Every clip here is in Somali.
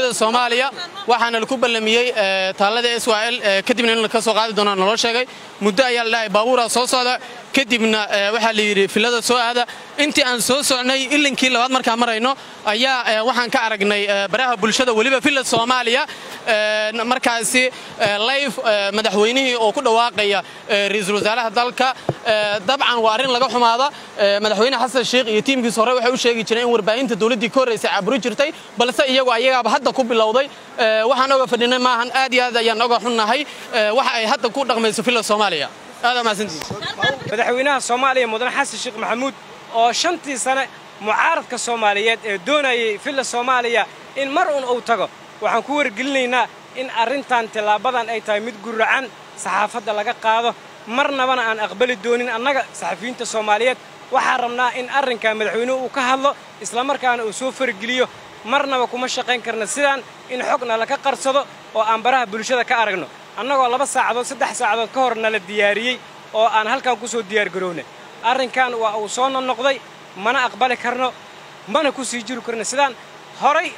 villada Soomaaliya waxaana lagu ballamiyay taalada Israel kadibna in la ka soo qaadi doono nolol sheegay muddo ayaa la baabuura soo socda kadibna waxa la yiri villada soo aada intii aan soo socnay ilinkii labaad markaa marayno ayaa waxaan ka aragnay baraha bulshada waliba villada Soomaaliya markaasi live madaxweynihii oo ku dhawaaqaya ra'iisul wasaaraha dalka dabcan waa arin laga xumaada madaxweyne Xasan Sheekh iyo tiimkiisa hore waxay u sheegi jireen in warbaahinta dawladda koreysay caburi jirtay balse iyagu ayaga hadda ku bilowday waxaan oga fadhinay maahan aad iyo aad ayaan oga xunnahay waxa ay hadda ku dhaqmayso villada Soomaaliya هذا ما سنتي مدحوينها الصومالية مدن حسن الشيخ محمود أو شنتي سنة معارض كالصوماليات دوني في الصومالية إن مرء أو تجا وحنكور قلنا إن أرنتان تلابدان أي تايمد جرعان صحافة لقى قاضي مرنا بنا أن أقبل الدونين أنك صحفيين الصوماليات وحرمنا إن أرن كان مدحوينه وكهلا إسلام كان أسوفر قليو مرنا وكم شقين كرنا سيدان إن حقنا لك قرصده وأنبرها بلشة كأرجنا annagoo 2 saacadood 3 saacadood ka horna la diyaariyay oo aan halkan ku soo diyaar garownay arrinkan waa uu soo noqday mana aqbali karno mana ku sii jiri karno sidaan horay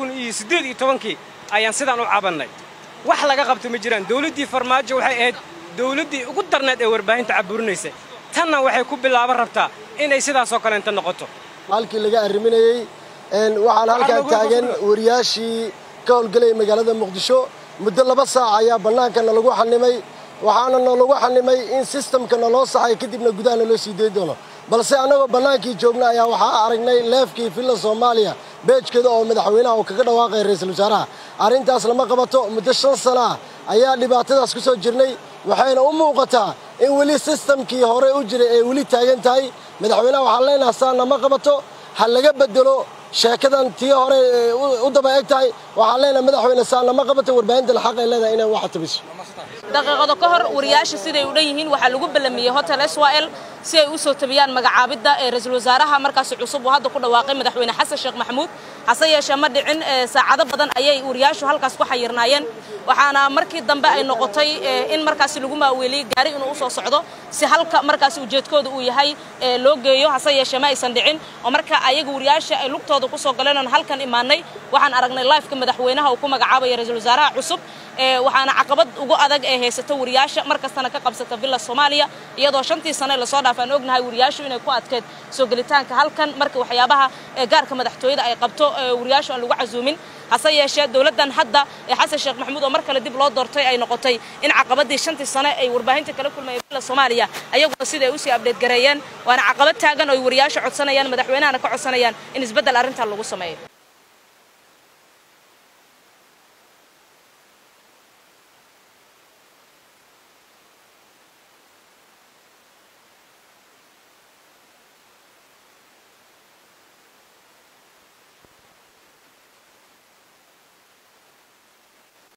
2018 ayaan sidaan u cabanay wax laga qabto ma jiraan dawladdii farmaajo waxay ahayd dawladdii ugu darneed ee warbaahinta caburinaysay tanna waxay ku bilaaban rabtaa inay sidaas oo kale inta noqoto halkii laga arriminayay waxaan halkan taagan wariyaashii ka howlgalay magaalada Muqdisho muddo 2 saac ayaa bannaankana lagu xanimay waxaana lagu xanimay in systemkana loo saxay kadibna gudaha loo sii deey doono balse anagoo bannaankii joogna ayaa waxa aragnay leefkii villa Soomaaliya beejkeeda oo madaxweynaha oo kaga dhawaaqay ra'iisul wasaaraha arintaas lama qabato muddo 5 sano ayaa dhibaatadaas ku soo jirnay waxayna u muuqataa in wali systemkii hore u jiray ay wali taagan tahay madaxweynaha waxa leenahay saana ma qabato hal laga bedelo sheekadan tii hore u daba egtahay waxa leena madaxweyne saana ma qabato warbaahinta xaq ay leedahay inay wax tabiso daqiiqado ka hor wariyaasha siday u dhanyihiin waxa lagu ballamiyay hotel Israel si ay u soo tabiyaan magacaabida ee ra'iisul wasaaraha markaas cusub oo hadda ku dhawaaqay madaxweyne Xasan Sheekh Maxamuud hase yeeshee ma dhicin saacado badan ayay wariyaashu halkaas ku xayirnaayeen waxaana markii dambe ay noqotay in markaas lagu maaweeliyay gaari inuu soo socdo si halka markaas ujeedkooda uu yahay loo geeyo hase yeeshee ma aysan dhicin oo marka ayaga wariyaasha ay lugtooda ku soo galeen halkan imaanay waxaan aragnay live-ka madaxweynaha uu ku magacaabay ra'iisul wasaaraha cusub waxaana caqabad ugu adag ee haysta wariyaasha markastana ka qabsata villa Soomaaliya iyadoo 5 sano la soo dhaafaan ognahay wariyaashu inay ku adkeed soo galitaanka halkan marka waxyaabaha gaarka madaxtooyada ay qabto wariyaashu aan lagu casuumin hase yeeshee dawladdan hadda Xasan Sheekh Maxamuud oo markale dib loo doortay ay noqotay in caqabadii 5 sano ay warbaahinta kala kulmayeen villa Soomaaliya ayagoo sida ay u sii update gareeyeen waana caqabad taagan oo wariyaashu codsanayaan madaxweynaha ka codsanayaan in isbedel arrintan lagu sameeyo